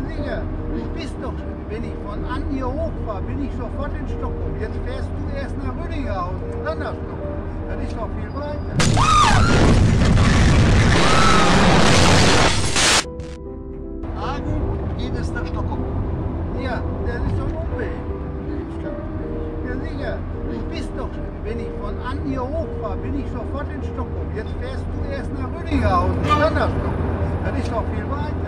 Digga, du bist doch, wenn ich von An hier hochfahre, bin ich sofort in Stockholm. Jetzt fährst du erst nach Rüdinghausen und dann nach Stockholm. Das ist doch viel weiter. Hagen geht es nach Stockholm. Ja, das ist doch ein Umweg. Ja, Digga, du bist doch, wenn ich von An hier hochfahre, bin ich sofort in Stockholm. Jetzt fährst du erst nach Rüdinghausen und dann nach Stockholm. Das ist doch viel weiter.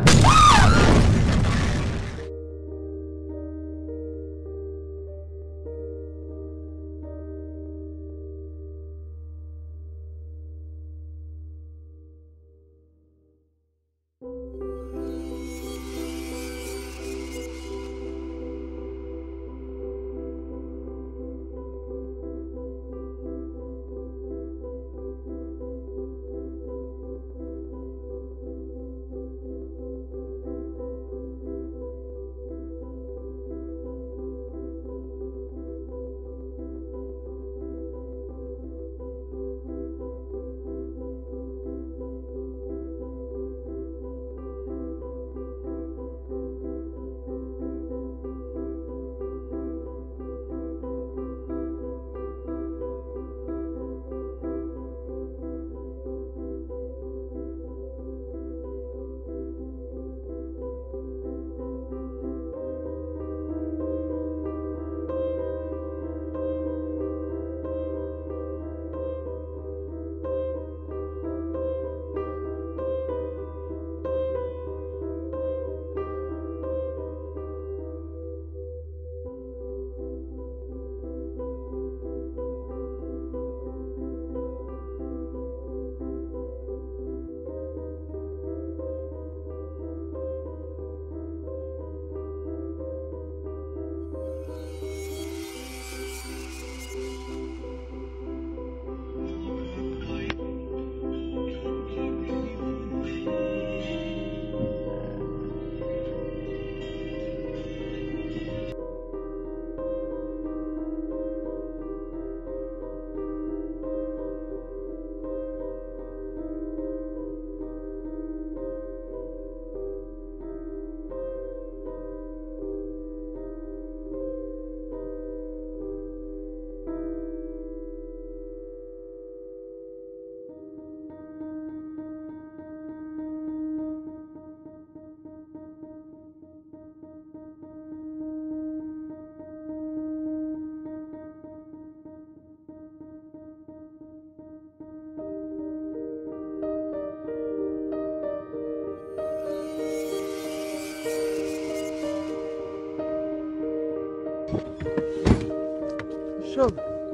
شوف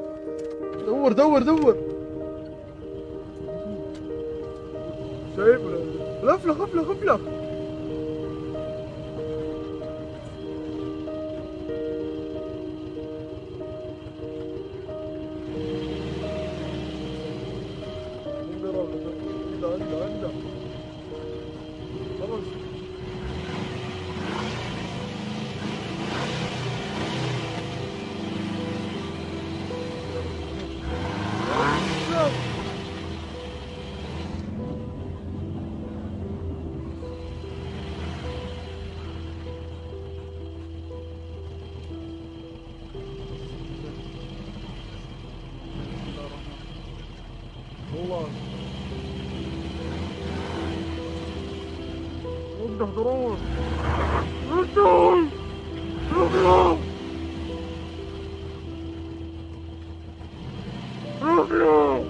دور دور دور شايف لفلخ لفلخ لفلخ والله وقف ضروري رجل رجل رجل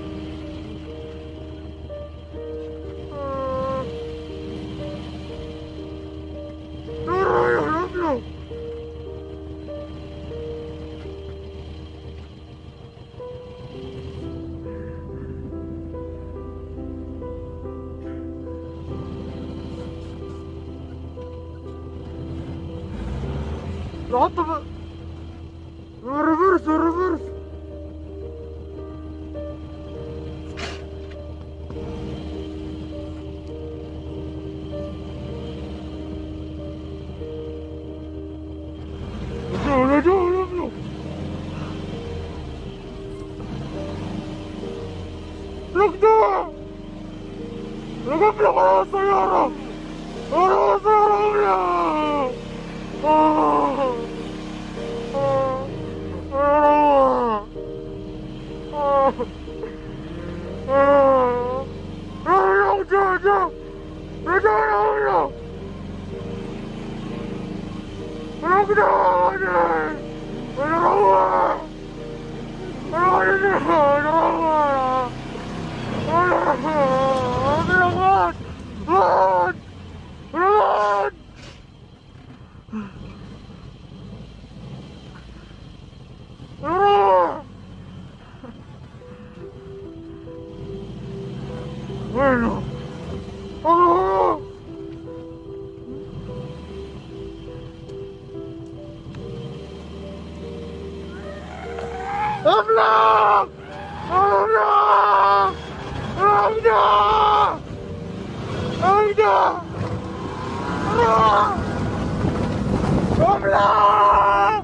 العطف الريفرس الريفرس رجعوا ركضوا ركضوا على السيارة على السيارة Bueno. ¡Habla! ¡Habla! ¡Habla! ¡Habla! ¡Habla!